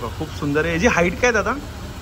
बघा खूप सुंदर आहे। याची हाईट काय दादा?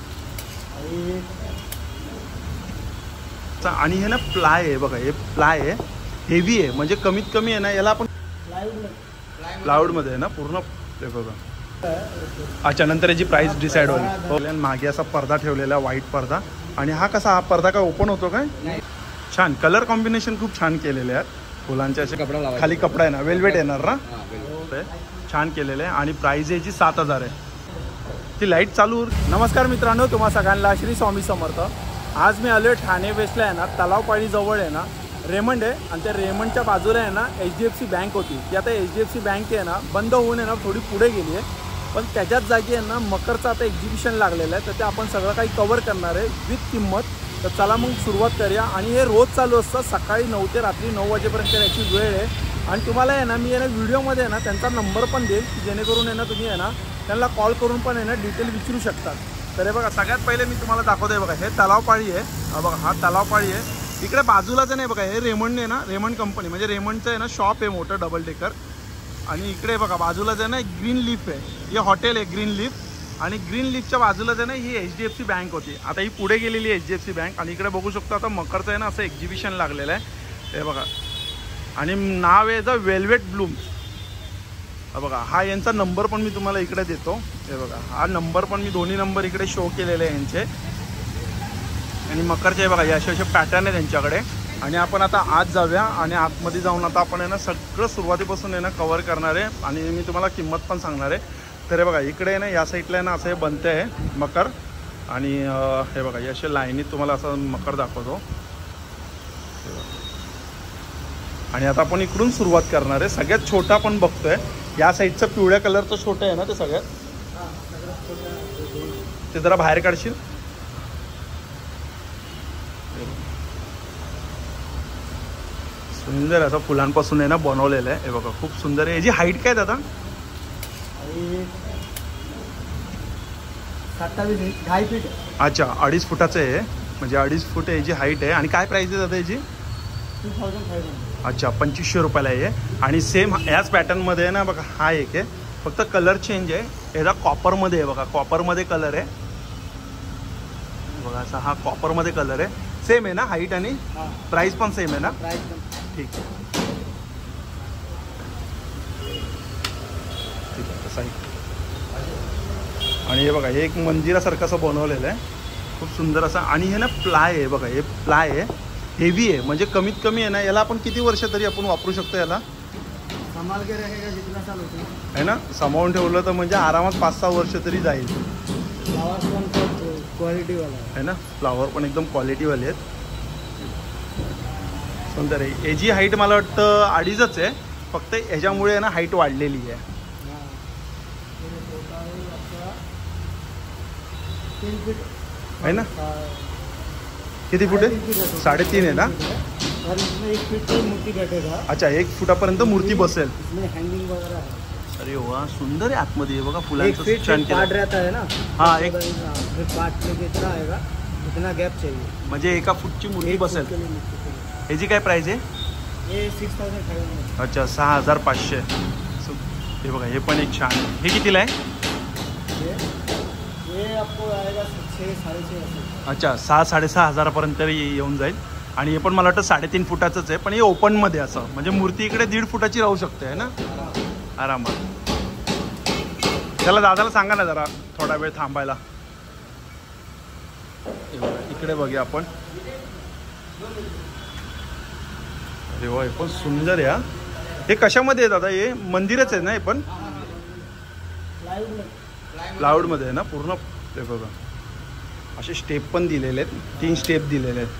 आणि हे ना प्लाय आहे बघा, हे प्लाय आहे, हेवी आहे, म्हणजे कमीत कमी आहे ना याला आपण प्लायवूड मध्ये आहे ना पूर्ण ते बघा। अच्छा, नंतर याची प्राइस डिसाइड होईल। मागे असा पडदा ठेवलेला व्हाईट पडदा, आणि हा कसा, हा पडदा काय ओपन होतो काय? छान कलर कॉम्बिनेशन खूप छान केलेले आहेत फुलांचे, असे खाली कपडा आहे ना वेल्वेट येणार ना, छान केलेलं आहे। आणि प्राइस याची 7000 आहे। ती लाईट चालू। नमस्कार मित्रांनो, तुम्हा सगळ्यांना श्री स्वामी समर्थ। आज मी आलो ठाणे वेस्टला आहे ना, तलावपाळी जवळ आहे ना रेमंड आहे, आणि त्या रेमंडच्या बाजूला आहे ना HDFC बँक होती। ती आता HDFC बँक आहे ना बंद होऊन आहे ना थोडी पुढे गेली आहे, पण त्याच्याच जागी आहे ना मकरचं आता एक्झिबिशन लागलेलं आहे, तर ते आपण सगळं काही कव्हर करणार आहे विथ किंमत। तर चला मग सुरुवात करूया। आणि हे रोज चालू असतं, सकाळी 9 ते रात्री 9 वाजेपर्यंत याची वेळ आहे। आणि तुम्हाला आहे ना मी आहे ना व्हिडिओमध्ये आहे ना त्यांचा नंबर पण देईल, जेणेकरून आहे ना तुम्ही आहे ना त्यांना कॉल करून पण आहे ना डिटेल विचारू शकतात। तर हे बघा, सगळ्यात पहिले मी तुम्हाला दाखवतोय बघा, हे तलावपाळी आहे। हा बघा, हा तलावपाळी आहे। इकडे बाजूलाच नाही बघा, हे रेमंड आहे ना, रेमंड कंपनी म्हणजे रेमंडचं आहे ना शॉप आहे मोठं डबल डेकर। आणि इकडे बघा बाजूलाच आहे ना ग्रीन लीफ आहे, हे हॉटेल आहे ग्रीन लीफ। आणि ग्रीन लीफच्या बाजूलाच आहे ना ही HDFC बँक होती, आता ही पुढे गेलेली आहे HDFC बँक। आणि इकडे बघू शकतो आता मकरचं आहे ना असं एक्झिबिशन लागलेलं आहे, हे बघा। आणि नाव आहे द वेल्वेट ब्लूम्स। बघा, हा यांचा नंबर पण मी तुम्हाला इकडे देतो, हे बघा हा नंबर पण मी दोन्ही नंबर इकडे शो केलेले आहे यांचे। आणि मकरचे बघा हे असे पॅटर्न आहे त्यांच्याकडे। आणि आपण आता आत जाऊया, आणि आतमध्ये जाऊन आता आपण आहे ना सगळं सुरुवातीपासून आहे ना कव्हर करणार आहे, आणि मी तुम्हाला किंमत पण सांगणार आहे। तर हे बघा इकडे आहे ना या साईडला आहे ना असं हे बनते आहे मकर। आणि हे बघा हे असे लाईनीत तुम्हाला असं मकर दाखवतो। आणि आता आपण इकडून सुरुवात करणार आहे, सगळ्यात छोटा पण बघतोय। या साईडचं पिवळ्या कलरचं छोटं आहे ना ते सगळ्यात, ते जरा बाहेर काढशील। सुंदर असं फुलांपासून आहे ना बनवलेलं आहे, हे बघा खूप सुंदर आहे। याची हाईट काय दादा? 2.5 फीट। अच्छा, 2.5 फुटाचं आहे, म्हणजे 2.5 फूट याची हाईट आहे। आणि काय प्राइस आहे दादा याची? 2500। अच्छा, 2500 रुपयाला आहे। आणि सेम याच पॅटर्नमध्ये आहे ना बघा, हा एक आहे, फक्त कलर चेंज आहे, याचा कॉपरमध्ये आहे बघा, कॉपरमध्ये कलर आहे बघा, असा हा कॉपरमध्ये कलर आहे। सेम आहे ना हाईट आणि प्राइस पण सेम आहे ना? ठीक आहे, ठीक आहे तसा आहे। आणि हे बघा हे एक मंदिरासारखं असं बनवलेलं आहे, खूप सुंदर असं। आणि हे ना प्लाय आहे बघा, हे प्लाय आहे, हेवी आहे, म्हणजे कमीत कमी आहे ना याला आपण किती वर्ष तरी आपण वापरू शकतो याला, संभाल के रहेगा जितना साल होते आहे ना। सामावून ठेवलं तर म्हणजे आरामात 5-6 वर्ष तरी जाईल। फ्लावर पण क्वालिटी वाला आहे ना, फ्लावर पण एकदम क्वालिटीवाले आहेत, सुंदर आहे। याची हाईट मला वाटतं 2.5च आहे, फक्त ह्याच्यामुळे आहे ना हाईट वाढलेली आहे, आहे ना। किती फूट आहे? 3.5 आहे ना। और इसमें 1 फीट की मूर्ति बैठेगा। अच्छा, 1 फुटापर्यंत मूर्ती बसेल। इसमें हँगिंग वगैरह है। अरे वा, सुंदर आहे आतमध्ये बघा, फुलांचं छान पार्ट रहता है ना। हाँ, एक पार्ट में जितना आएगा उतना गैप चाहिए, म्हणजे 1 फूटची मूर्ती बसेल। याची काय प्राइस आहे? ये 6500। अच्छा, 6500। हे बघा हे पण एक छान आहे। हे कितीला आहे? ये आपको आएगा 6-6.5। अच्छा, 6-6.5 हजारापर्यंत येऊन जाईल। आणि हे पण मला वाटतं 3.5 फुटाचंच आहे, पण हे ओपनमध्ये असं, म्हणजे मूर्ती इकडे 1.5 फुटाची राहू शकते, आहे ना आरामात। त्याला दादाला सांगा ना जरा थोडा वेळ थांबायला। इकडे बघूया आपण, अरे वा हे पण सुंदर आहे। हे कशामध्ये आहे दादा? हे मंदिरच आहे ना, हे पण प्लायवूडमध्ये आहे ना पूर्ण। ते बघा असे स्टेप पण दिलेले आहेत, 3 स्टेप दिलेले आहेत।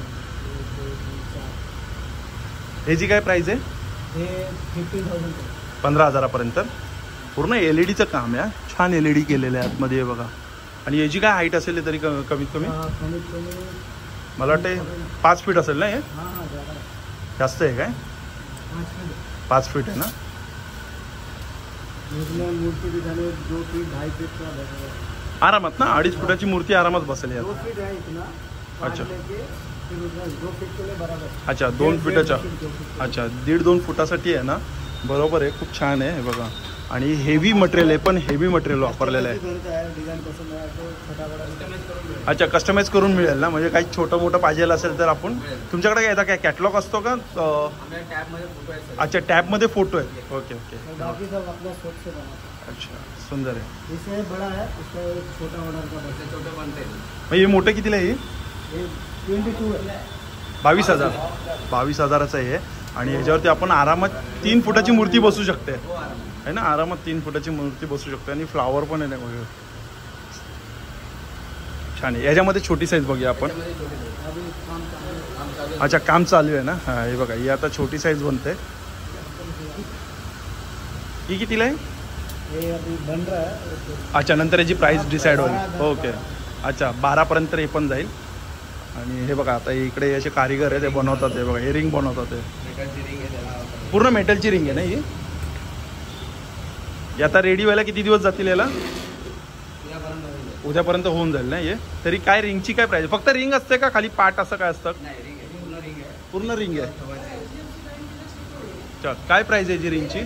ह्याची काय प्राइस आहे? हे 15,000। 15,000पर्यंत। पूर्ण LED चं काम आहे, छान LED केलेलं आहे आतमध्ये, हे बघा। आणि याची काय हाईट असेल तरी कमीत कमी? मला वाटतं 5 फीट असेल ना हे? जास्त आहे काय? 5 फीट आहे ना। मूर्ति भी 2 फीट 2.5 फीट का आरामात ना, 2.5 फुटाची मूर्ती आरामात बसेल यार। 2 फीट है इतना। अच्छा, 2 फीट के लिए बराबर। अच्छा 2 फुटाच्या, अच्छा 1.5-2 फुटासाठी आहे ना, बरोबर आहे, खूप छान आहे हे बघा। आणि हेवी मटेरियल आहे, पण हेवी मटेरियल वापरलेलं आहे. डिझाईन कसं मिळालं छोटा बडा अच्छा, कस्टमाइज करून मिळेल ना, म्हणजे काही छोटं मोठं पाहिजे असेल तर आपण तुमच्याकडे काय काय कॅटलॉग असतो का? अच्छा, टॅबमध्ये फोटो आहे. Okay okay. बाकी सब अपना सोच से बना. अच्छा, सुंदर आहे. इससे बड़ा है, इसका एक छोटा ऑर्डर का बच्चे छोटे बनते हैं. मग हे मोठं कितीला आहे? ये 22 है. 22,000. 22,000चं आहे. आणि ह्याच्यावरती आपण आरामात 3 फुटाची मूर्ती बसू शकते आहे ना, आरामात 3 फुटाची मूर्ती बसू शकते. आणि फ्लावर पण आहे ना, छान आहे. याच्यामध्ये छोटी साईज बघूया आपण. अच्छा, काम चालू आहे ना. हां, हे बघा, ही आता छोटी साईज बनते. ही कितीला आहे? ये अभी बन रहा है. अच्छा, नंतर याची प्राईस डिसाईड होईल. ओके. अच्छा, 12पर्यंत हे पण जाईल. आणि हे बघा, आता इकडे असे कारिगर आहे, ते बनवतात. हे बघा, हे रिंग बनवतात. ते पूर्ण मेटलची रिंग आहे ना ही. आता रेडी व्हायला किती दिवस जातील याला? उद्यापर्यंत होऊन जाईल ना हे. तरी काय रिंगची काय प्राईस? फक्त रिंग असते का खाली पार्ट असं काय असतं? पूर्ण रिंग आहे. चल, काय प्राईस आहे जी रिंगची?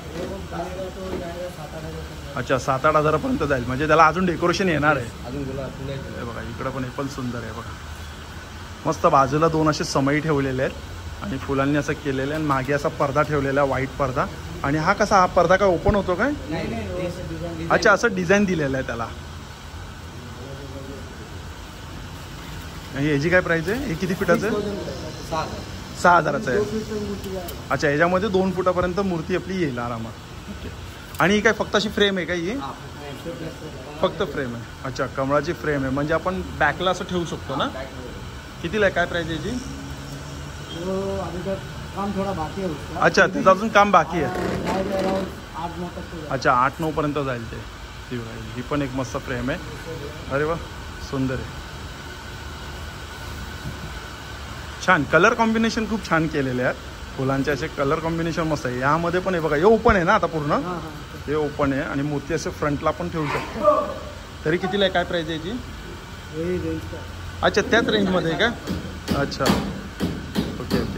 अच्छा, 7-8 हजारापर्यंत जाईल. म्हणजे त्याला अजून डेकोरेशन येणार आहे. हे बघा, इकडं पण हे पण सुंदर आहे बघा. मस्त बाजूला 2 असे समई ठेवलेले आहेत आणि फुलांनी असं केलेलं आहे. आणि मागे असा पडदा ठेवलेला आहे, व्हाईट पडदा. आणि हा कसा, हा पडदा काय ओपन होतो काय? अच्छा, असं डिझाईन दिलेलं आहे त्याला. याची काय प्राईस आहे? हे किती फुटाचं आहे? 6,000चं आहे. अच्छा, याच्यामध्ये 2 फुटापर्यंत मूर्ती आपली येईल आरामात. ओके. आणि ही काय फक्त अशी फ्रेम आहे का? ही फक्त फ्रेम आहे. अच्छा, कमळाची फ्रेम आहे, म्हणजे आपण बॅकला असं ठेवू शकतो ना. कितीला आहे, काय प्राईस आहे याची? काम थोडा बाकी है उसका. अच्छा, त्याचं अजून काम बाकी आहे. 8-9 तक. अच्छा, 8-9 पर्यंत जाईल ते. ही पण एक मस्त फ्रेम आहे. अरे वा, सुंदर आहे. छान कलर कॉम्बिनेशन खूप छान केलेले आहेत. फुलांचे असे कलर कॉम्बिनेशन मस्त आहे. यामध्ये पण आहे बघा, हे ओपन आहे ना आता पूर्ण. हे ओपन आहे आणि मूर्ती असे फ्रंटला पण ठेवू शकतो. तरी कितीला आहे, काय प्राईस आहे याची? अच्छा, त्याच रेंजमध्ये आहे का? अच्छा, ओके ओके.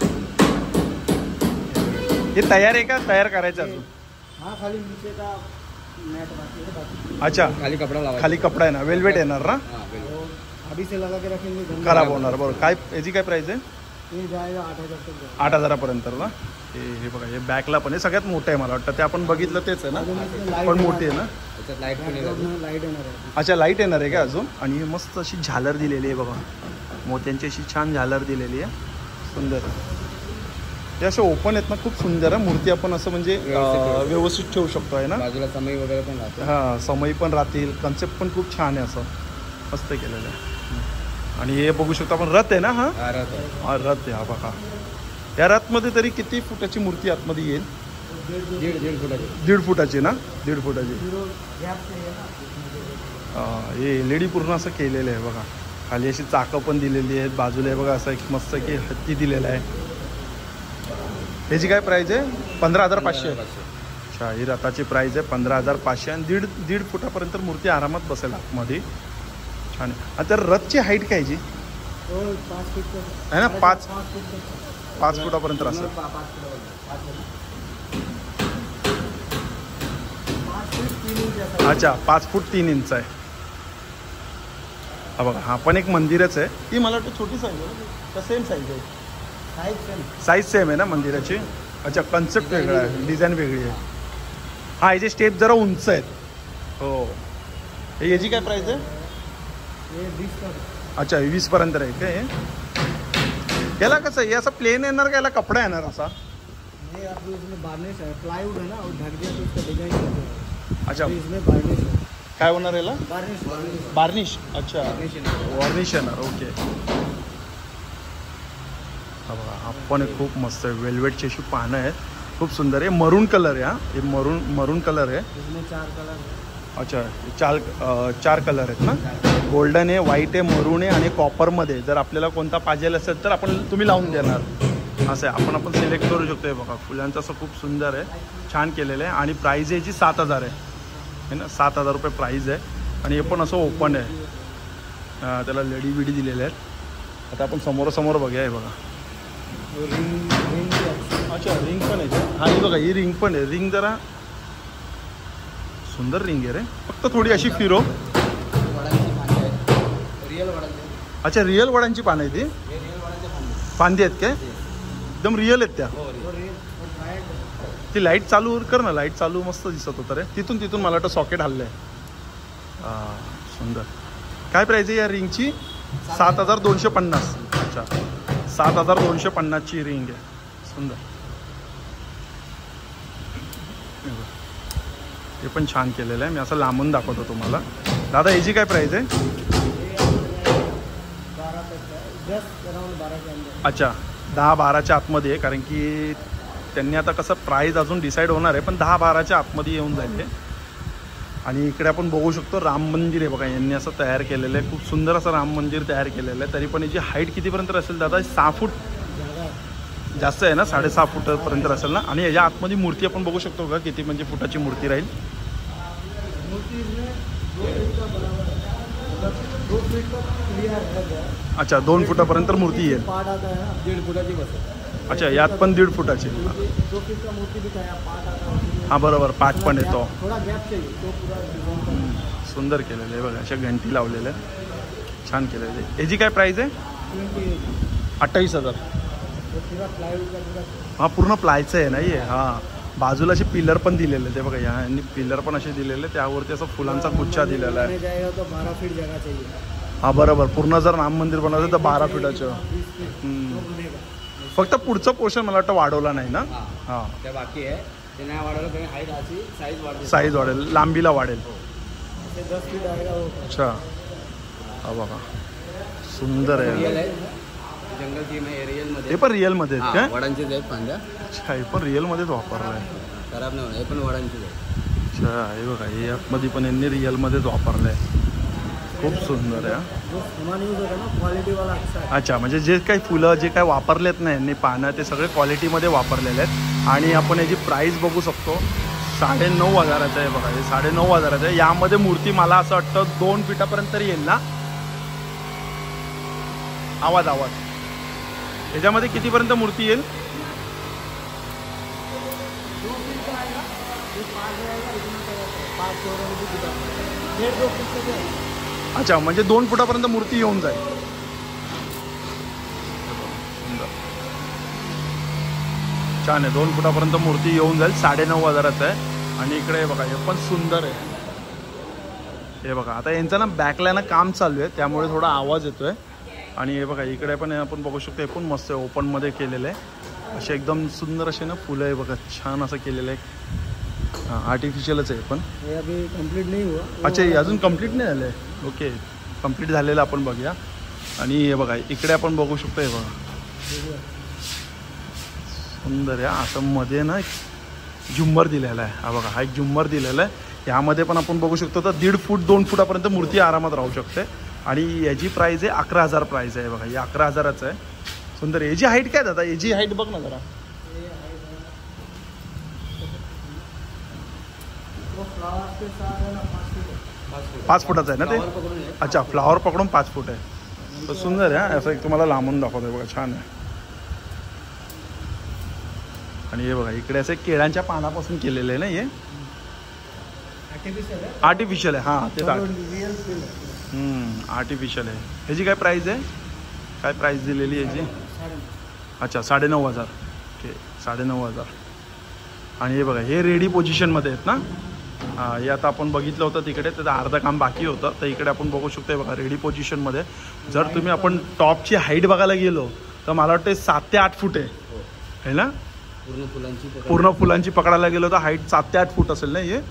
हे तयार आहे का? तयार करायचं अजून? हाँ, खाली नीचे का मैट बाकी है. अच्छा, खाली कपड़ा लावा. खाली कपडा आहे ना, वेलवेट येणार ना. अभी से लगा के रखेंगे, खराब होणार. बरोबर. काय याची काय प्राईस आहे? ये जाएगा 8,000 तक. 8,000पर्यंत ना. हे बघा, हे बॅकला पण आहे, सगळ्यात मोठं आहे मला वाटतं. ते आपण बघितलं तेच आहे ना, पण मोठी आहे ना. लाईट येणार आहे. अच्छा, लाईट येणार आहे का अजून? आणि हे मस्त अशी झालर दिलेली आहे बघा, मोत्यांची अशी छान झालर दिलेली आहे, सुंदर. हे असे ओपन आहेत ना, खूप सुंदर आहे मूर्ती. आपण असं म्हणजे व्यवस्थित ठेवू शकतो आहे ना. बाजूला समई वगैरे पण राहते. हां, समई पण राहतील. कन्सेप्ट पण खूप छान आहे, असं मस्त केलेलं आहे. आणि हे बघू शकतो आपण, रथ आहे ना. हा रथ आहे. हा बघा, या रथमध्ये तरी किती फुटाची मूर्ती आतमध्ये येईल? 1.5 फुटाची. 1.5 फुटाची ना, 1.5 फुटाची. हे LED पूर्ण असं केलेलं आहे बघा. खाली अशी चाकं पण दिलेली आहेत, बाजूला आहे बघा असं एक मस्त की हत्ती दिलेला आहे. ह्याची काय प्राईस आहे? 15,500. अच्छा, ही रथाची प्राईस आहे 15,500. आणि 1.5 फुटापर्यंत मूर्ती आरामात बसेल आतमध्ये. छान आहे. आणि तर रथची हाईट काय जी आहे ना? 5 फुटापर्यंत असेल. अच्छा, 5 फूट 3 इंच आहे. हा बघा, हा पण एक मंदिरच आहे. ती मला वाटतं छोटी साईज आहे का सेम साईज आहे? साईज सेम आहे ना मंदिराची. अच्छा, कन्सेप्ट वेगळा आहे, डिझाईन वेगळी आहे. हा, याचे स्टेप जरा उंच आहेत. हो. याची काय प्राईस आहे? अच्छा, 20पर्यंत आहे का? हे याला कसं आहे, असं प्लेन येणार का, याला कपडा येणार असा? बार्निश है, प्लाईवुड है ना, और ढक दिया तो इसका डिजाइन. अच्छा, इसमें बार्निश है. काय होणार याला? बार्निश. अच्छा, वॉर्निश येणार. ओके. हा बघा, हा पण खूप मस्त आहे. वेल्वेटची अशी पानं आहेत, खूप सुंदर आहे. मरून कलर आहे. हा, हे मरून कलर आहे. इसमें 4 कलर. अच्छा, 4 कलर आहेत ना. गोल्डन आहे, व्हाईट आहे, मरून आहे आणि कॉपरमध्ये. जर आपल्याला कोणता पाहिजे असेल तर तुम्ही लावून देणार. असं आहे, आपण सिलेक्ट करू शकतो. हे बघा, फुलांचं असं खूप सुंदर आहे, छान केलेलं आहे. आणि प्राईज याची 7,000 आहे ना. 7,000 रुपये प्राईज आहे. आणि हे पण असं ओपन आहे, त्याला लेडी विडी दिलेले आहेत. आता आपण समोरासमोर बघूया. हे बघा, रिंग. अच्छा, रिंग पण आहे. हा, ही बघा, ही रिंग पण आहे. रिंग जरा सुंदर रिंग आहे रे. फक्त थोडी अशी फिरो. वडांची फांदी आहे, रिअल वडांची. अच्छा, रिअल वडांची पानं आहे ती. हे रिअल वडांच्या फांदी. फांदी आहेत काय? एकदम रिअल आहेत त्या. हो रिअल. ती लाईट चालू कर ना. लाईट चालू मस्त दिसत होतं रे. तिथून मला वाटतं सॉकेट हल्लंय. सुंदर. काय प्राईज आहे या रिंगची? 7,250. अच्छा, 7,250ची रिंग आहे. सुंदर. हे पण छान केलेलं आहे. मी असं लांबून दाखवतो तुम्हाला. दादा याची काय प्राईज आहे? 12 अच्छा, 10-12च्या आतमध्ये आहे. कारण की त्यांनी आता कसं प्राईज अजून डिसाईड होणार आहे, पण 10-12च्या आतमध्ये येऊन जाईल. आणि इकडे आपण बघू शकतो राम मंदिर आहे बघा. यांनी असं तयार केलेलं आहे. खूप सुंदर असं राम मंदिर तयार केलेलं आहे. तरी पण याची हाईट कितीपर्यंत असेल दादा? 6 फूट जास्त आहे ना? 6.5 फूटपर्यंत असेल ना? आणि याच्या आतमध्ये मूर्ती आपण बघू शकतो का किती म्हणजे फुटाची मूर्ती राहील? अच्छा, 2 फुटापर्यंत मूर्ती येईल. 1.5 फुटाची बसेल. अच्छा, यात पण 1.5 फुटाची. हां बरोबर, पाठ पण येतो. सुंदर केलेलं आहे बघा. अशा घंटी लावलेल्या आहेत. छान केलेलं आहे. याची काय प्राईज आहे? 28,000. हां, पूर्ण प्लायचं आहे नाही आहे. हां, बाजूला असे पिलर पण दिलेले ते बघा. यांनी पिलर पण असे दिलेले. त्यावरती असं फुलांचा गुच्छा दिलेला आहे. 12 फीट जगह चाहिए. हां बरोबर. पूर्ण जर राम मंदिर बनवलं तर 12 फुटाचं. फक्त पुढचं पोर्शन मला वाटतं वाढवला नाही ना? हां, ते बाकी आहे. ते नाही वाढवलं तरी हाईट अशी साईज वाढेल. साईज वाढेल, लांबीला वाढेल. ते 10 फीट आहे. अच्छा, हा बघा सुंदर आहे. जंगल थीम आहे रिअलमध्ये. हे पण रिअलमध्ये आहेत काय? वडांचीच आहेत फांद्या. अच्छा, हे पण रिअलमध्येच वापरलं आहे. खराब नाही होणार. हे पण वडांचीच आहे. अच्छा, हे बघा. हे आतमध्ये पण यांनी रिअलमध्येच वापरलं आहे. खूप सुंदर आहे. अच्छा, म्हणजे जे काही फुलं जे काही वापरलेत ना यांनी पानं, ते सगळे क्वालिटीमध्ये वापरलेले आहेत. आणि आपण याची प्राईस बघू शकतो. 9,500 आहे बघा. हे 9,500 आहे. यामध्ये मूर्ती मला असं वाटतं 2 फीटापर्यंत तरी येईल ना? आवाज याच्यामध्ये कितीपर्यंत मूर्ती येईल? अच्छा, म्हणजे 2 फुटापर्यंत मूर्ती येऊन जाईल. छान आहे. 2 फुटापर्यंत मूर्ती येऊन जाईल. 9,500 आहे. आणि इकडे बघा, हे पण सुंदर आहे. हे बघा, आता यांचं ना बॅकला ना काम चालू आहे, त्यामुळे थोडा आवाज येतोय. आणि हे बघा, इकडे पण आपण बघू शकतो. हे पण मस्त आहे. ओपनमध्ये केलेलं आहे. असे एकदम सुंदर असे ना फुलं आहे बघा. छान असं केलेलं आहे. हां, आर्टिफिशियलच आहे पण. हे अभी कंप्लीट नाही हुआ. अच्छा, हे अजून कंप्लीट नाही झालं आहे. ओके, कंप्लीट झालेलं आपण बघूया. आणि हे बघा, इकडे आपण बघू शकतो. हे बघा सुंदर आहे. असं मध्ये ना एक झुंबर दिलेला आहे. हा बघा, हा एक झुंबर दिलेला आहे. यामध्ये पण आपण बघू शकतो तर 1.5 फूट 2 फुटापर्यंत मूर्ती आरामात राहू शकते. आणि याची प्राईज आहे 11,000 प्राईज आहे बघा. हे 11,000चं आहे. सुंदर आहे. याची हाईट काय दादा? याची हाईट बघ ना जरा. 5 फुटाचं आहे ना ते? अच्छा, फ्लावर पकडून 5 फूट आहे. तर सुंदर आहे. असं एक तुम्हाला लांबून दाखवतोय बघा. छान आहे. आणि हे बघा, इकडे असं केळ्यांच्या पानापासून केलेलं आहे ना हे? आर्टिफिशियल आहे. हां, ते आर्टिफिशियल आहे. ह्याची काय प्राईज आहे? काय प्राईज दिलेली याची? अच्छा, 9,500. ओके, 9,500. आणि हे बघा, हे रेडी पोझिशनमध्ये आहेत ना? हां, हे आता आपण बघितलं होतं तिकडे, तर अर्धं काम बाकी होतं. तर इकडे आपण बघू शकतो बघा, रेडी पोझिशनमध्ये. जर तुम्ही आपण टॉपची हाईट बघायला गेलो तर मला वाटतं 7 ते 8 फूट आहे ना? पूर्ण फुलांची पकडायला गेलो तर हाईट 7 ते 8 फूट असेल ना हे?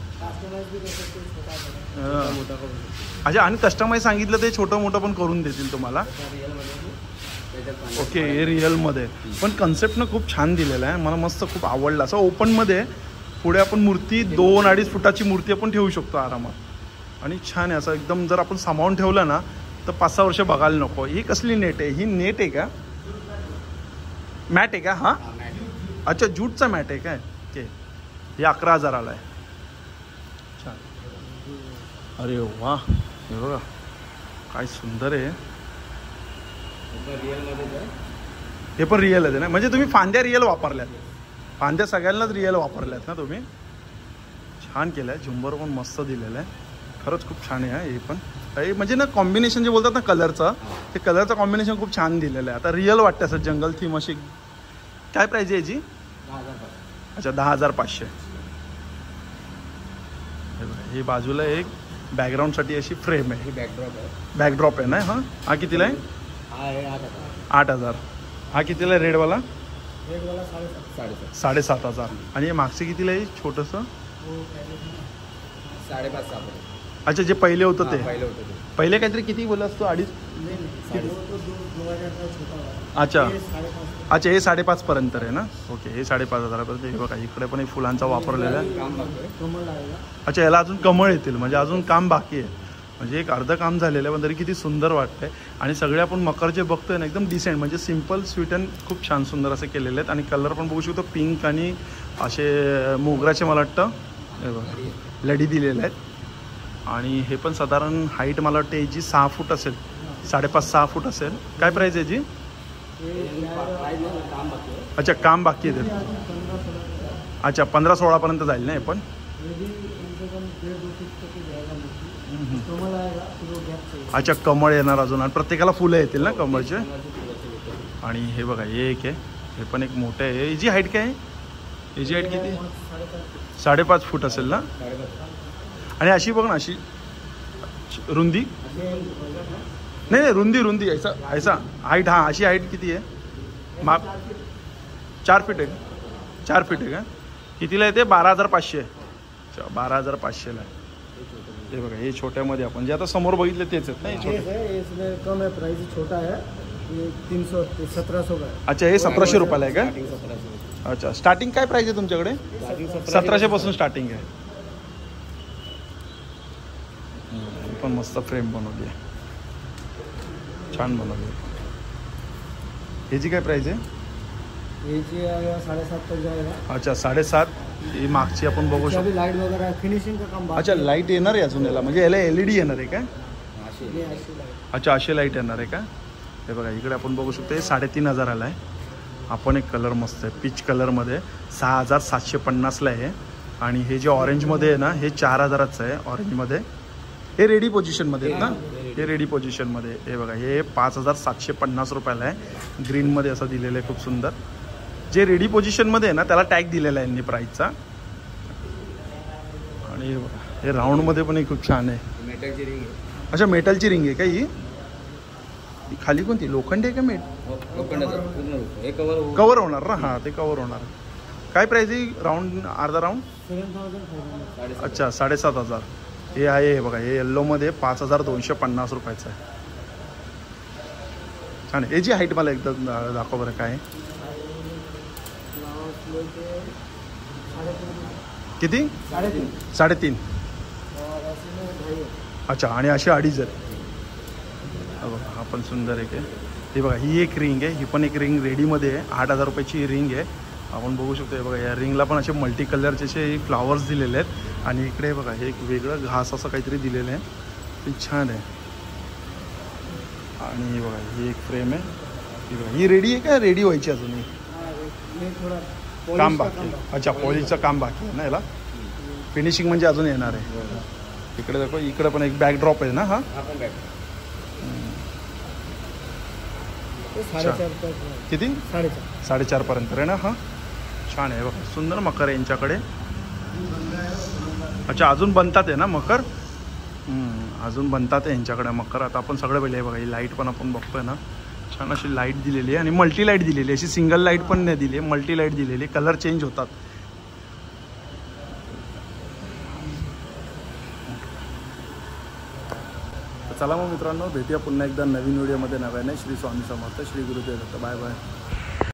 अच्छा, आणि कस्टमाइज सांगितलं ते छोटं मोठं पण करून देतील तुम्हाला. ओके, हे रिअलमध्ये. पण कन्सेप्ट ना खूप छान दिलेला आहे. मला मस्त खूप आवडलं. असं ओपनमध्ये पुढे आपण मूर्ती 2-2.5 फुटाची मूर्ती आपण ठेवू शकतो आरामात. आणि छान आहे. असं एकदम जर आपण सांभाळून ठेवलं ना तर 5-6 वर्ष बघायला नको. ही कसली नेट आहे? ही नेट आहे का? मॅट आहे का? हां, अच्छा, जूटचा मॅट आहे काय? ओके, हे 11,000ला आहे. छान. अरे वा, हे बघा काय सुंदर आहे. हे पण रिअल आहे ना? म्हणजे तुम्ही फांद्या रिअल वापरल्यात? फांद्या सगळ्यांनाच रिअल वापरल्यात ना तुम्ही? छान केलं आहे, झुंबर पण मस्त दिलेलं आहे, खरंच खूप छान आहे हे पण. हे म्हणजे ना कॉम्बिनेशन जे बोलतात ना कलरचं, ते कलरचं कॉम्बिनेशन खूप छान दिलेलं आहे. आता रिअल वाटतं असं जंगल थीम अशी. काय प्राईज आहे याची? 10,000. अच्छा 10,500. ही बाजूला एक बॅकग्राऊंडसाठी अशी फ्रेम आहे, बॅकड्रॉप आहे. बॅकड्रॉप आहे ना. हां हा कितीला आहे? हा आहे 8,000. 8,000. हा कितीला आहे रेडवाला? रेडवाला 7,500. 7,500. आणि हे मागचे कितीला आहे छोटंसं? 5,500. अच्छा जे पहिले होतं ते, पहिले होतं ते. पहिले काहीतरी किती बोलला असतो? 2,500. अच्छा अच्छा हे 5,500 पर्यंत आहे ना. ओके हे 5,500 पर्यंत. हे बघा इकडे पण फुलांचा वापरलेला आहे. काम लागतोय. कमल लागेल. अच्छा याला अजून कमळ येतील, म्हणजे अजून काम बाकी आहे. म्हणजे एक अर्ध काम झालेलं आहे पण तरी किती सुंदर वाटतंय. आणि सगळे आपण मकर जे बघतोय ना एकदम डिसेंट, म्हणजे सिम्पल स्वीट अँड खूप छान सुंदर असे केलेले आहेत. आणि कलर पण बघू शकतो पिंक आणि असे मोगऱ्याचे मला वाटतं हे बघा लडी दिलेले आहेत. आणि हे पण साधारण हाईट मला वाटतं याची 6 फूट असेल, 5.5-6 फूट असेल. काय प्राईज आहे याची? अच्छा काम बाकी आहे ते. अच्छा 15-16 पर्यंत जाईल ना हे पण. अच्छा कमळ येणार अजून, आणि प्रत्येकाला फुलं येतील ना कमळचे. आणि हे बघा हे एक आहे, हे पण एक मोठं आहे. याची हाईट काय आहे? याची हाईट किती? 5.5 फूट असेल ना. आणि अशी बघ ना अशी रुंदी, नाही नाही रुंदी ऐसा ऐसा हाईट. हां अशी हाईट किती आहे? माप 4 फीट आहे. 4 फीट आहे का? कितीला येते? 12,500. अच्छा 12,500ला आहे. हे बघा हे छोट्यामध्ये आपण जे आता समोर बघितले तेच आहेत ना हे छोटे. इसमें कम है, प्राइस छोटा है. ये 300 1700 का है. अच्छा हे 1,700 रुपयाला आहे का? 1700. अच्छा स्टार्टिंग काय प्राईस आहे तुमच्याकडे? 1,700 पासून स्टार्टिंग आहे. पण मस्त फ्रेम बनवली आहे, छान बनवली आहे. ह्याची काय प्राईस आहे? ये जी आएगा 7,500 तक जाएगा. अच्छा 7,500. ही मागची आपण बघू इसका शकतो. भी लाइट वगैरह फिनिशिंग का काम बाकी अच्छा लाईट येणार आहे अजून याला, म्हणजे याला LED येणार आहे का? है. ये ऐसी लाइट. अच्छा अशी लाईट येणार आहे का? हे बघा इकडे आपण बघू शकतो हे 3,500ला आहे. आपण एक कलर मस्त आहे पीच कलरमध्ये, 6,750ला आहे. आणि हे जे ऑरेंजमध्ये आहे ना हे 4,000चं आहे ऑरेंजमध्ये. हे रेडी पोझिशनमध्ये आहेत ना, हे रेडी पोझिशनमध्ये. हे बघा हे 5,750 रुपयाला आहे. ग्रीनमध्ये असं दिलेलं आहे खूप सुंदर. जे रेडी पोझिशनमध्ये आहे ना त्याला टॅग दिलेला आहे यांनी प्राईसचा. आणि हे बघा हे राऊंडमध्ये पण हे खूप छान आहे. मेटलची रिंग आहे. अच्छा मेटलची रिंग आहे का ही? खाली कोणती लोखंडी आहे का हे कवर कवर होणार ना. हां ते कवर होणार. काय प्राईस आहे राऊंड अर्धा राऊंड? 7,500. अच्छा 7,500. हे आहे बघा हे येल्लोमध्ये 5,250 रुपयाचं आहे. छान आहे. याची हाईट मला एकदम दाखव बरं काय किती? 3.5. अच्छा आणि अशी 2.5 आहे. बघा हा पण सुंदर एक आहे. हे बघा ही एक रिंग आहे, ही पण एक रिंग रेडीमध्ये आहे. 8,000 रुपयाची ही रिंग आहे. आपण बघू शकतो. हे बघा या रिंगला पण असे मल्टी कलरचे असे फ्लावर्स दिलेले आहेत. आणि इकडे बघा हे एक वेगळं घास असं काहीतरी दिलेलं आहे, ते छान आहे. आणि बघा ही एक फ्रेम आहे. ही बघा ही रेडी आहे का? रेडी व्हायची अजूनही काम बाकी आहे. अच्छा पॉलिशचं काम बाकी आहे ना याला. फिनिशिंग म्हणजे अजून येणार आहे. इकडे दाखव, इकडे पण एक बॅकड्रॉप आहे ना. हा किती? 4.5 पर्यंत आहे ना. हा छान आहे बघा सुंदर मकर आहे यांच्याकडे. अच्छा अजून बनतात आहे ना मकर. अजून बनतात आहे यांच्याकडे मकर. आता आपण सगळं पहिले बघा ही लाईट पण आपण बघतोय ना, छान अशी लाईट दिलेली आहे. आणि मल्टी लाईट दिलेली आहे, अशी सिंगल लाईट पण नाही दिली आहे, मल्टी लाईट दिलेली आहे. कलर चेंज होतात. चला मग मित्रांनो भेटूया पुन्हा एकदा नवीन व्हिडिओमध्ये नव्याने. श्री स्वामी समर्थ, श्री गुरुदेव दत्त. Bye bye.